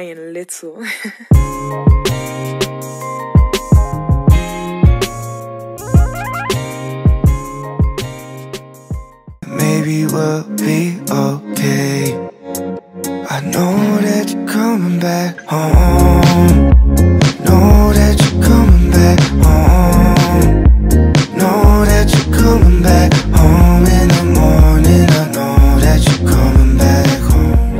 crying little. Maybe we'll be okay. I know that you're coming back home. Know that you're coming back home. Know that you're coming back home in the morning. I know that you're coming back home.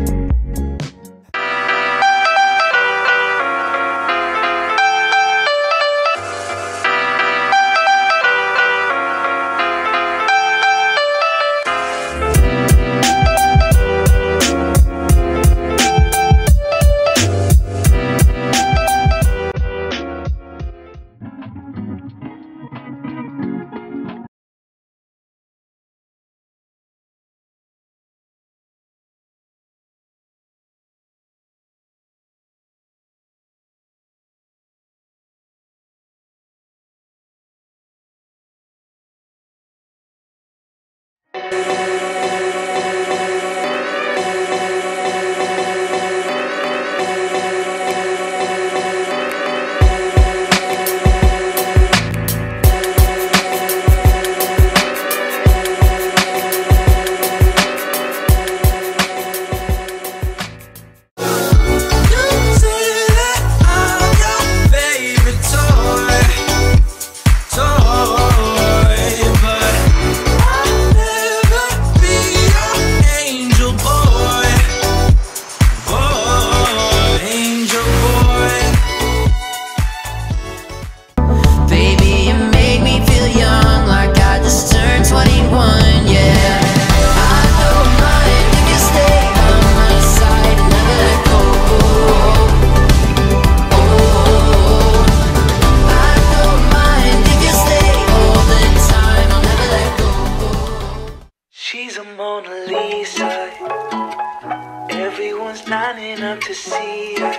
She's a Mona Lisa. Everyone's lining up to see her.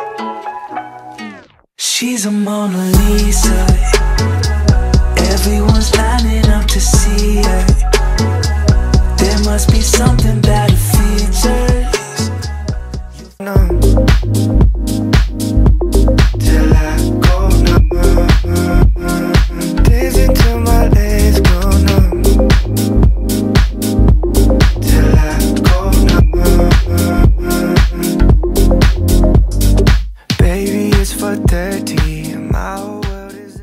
She's a Mona Lisa. Everyone's lining up to see her. There must be something about her features. No. Till I go numb. Dancing till my legs go numb. Baby, it's 4:30 and my whole world is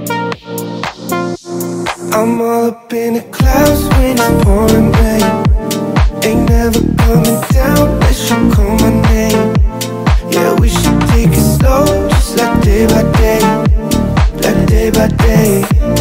I'm all up in the clouds when it's pouring rain. Ain't never coming down unless you call my name. Yeah, we should take it slow, just like day by day. Like day by day.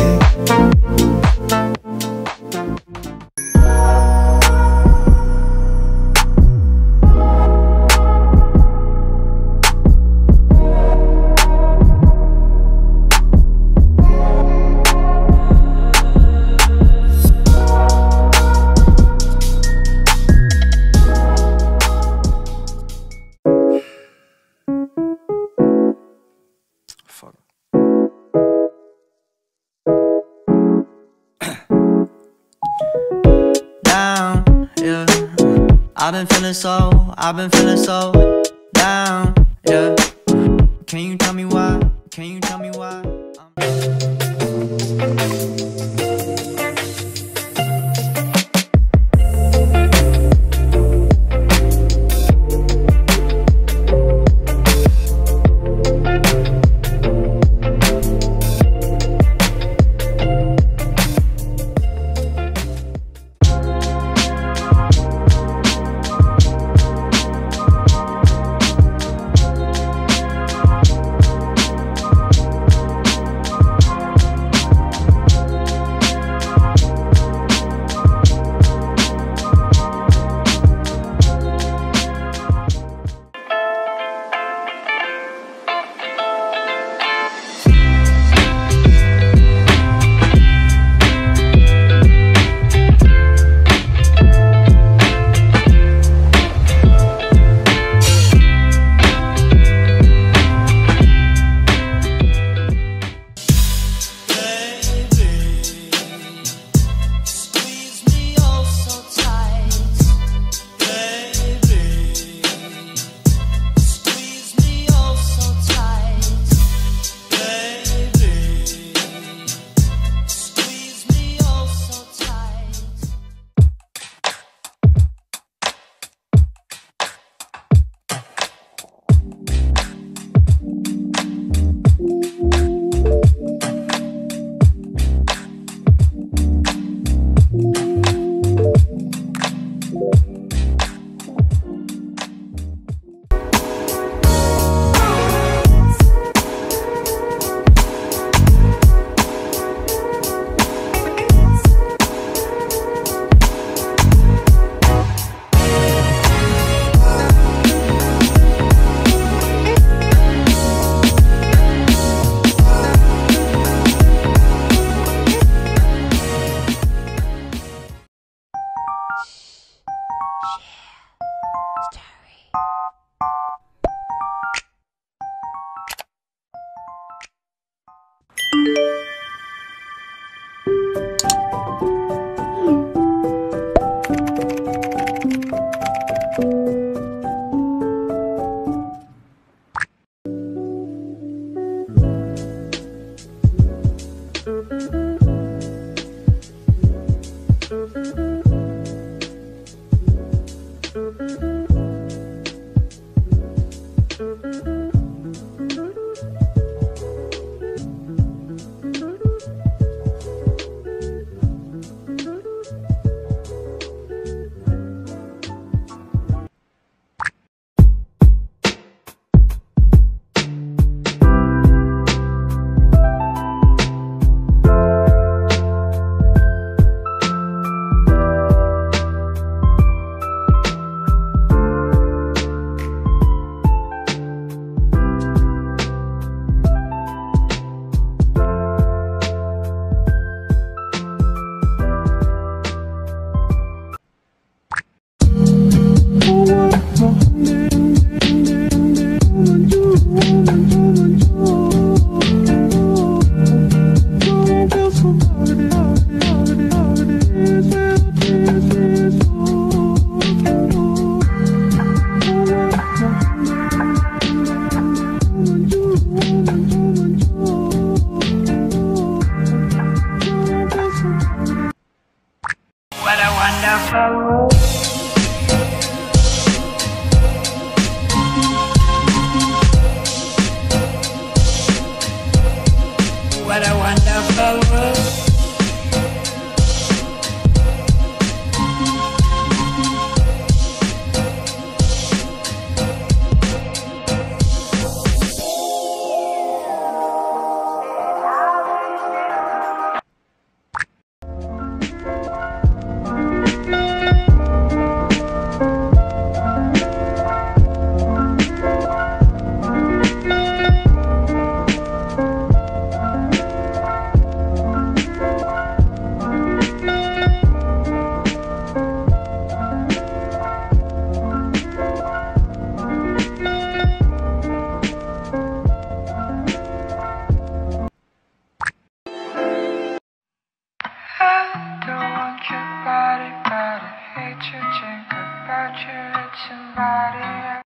Down, yeah. I've been feeling so down, yeah. Can you tell me why? Can you tell me why?